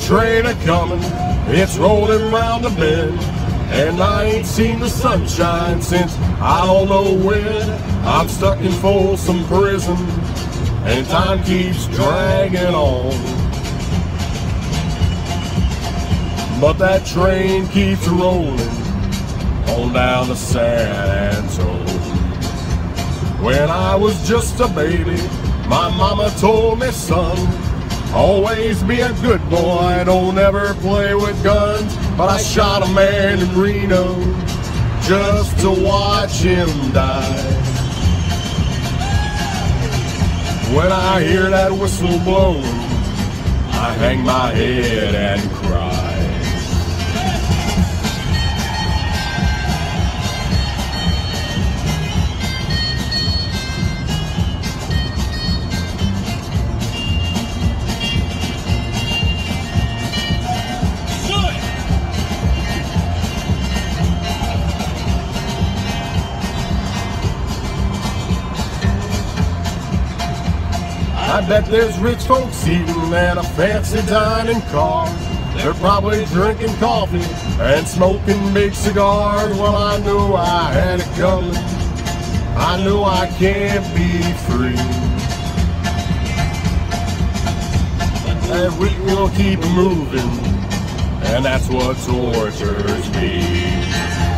train a-comin', it's rolling round the bend, and I ain't seen the sunshine since I don't know when. I'm stuck in Folsom Prison, and time keeps dragging on. But that train keeps rolling on down to San Antone. When I was just a baby, my mama told me, son, always be a good boy, don't ever play with guns. But I shot a man in Reno just to watch him die. When I hear that whistle blowing, I hang my head and cry. I bet there's rich folks eating in a fancy dining car. They're probably drinking coffee and smoking big cigars. Well, I knew I had it coming. I knew I can't be free. And we will keep moving, and that's what tortures me.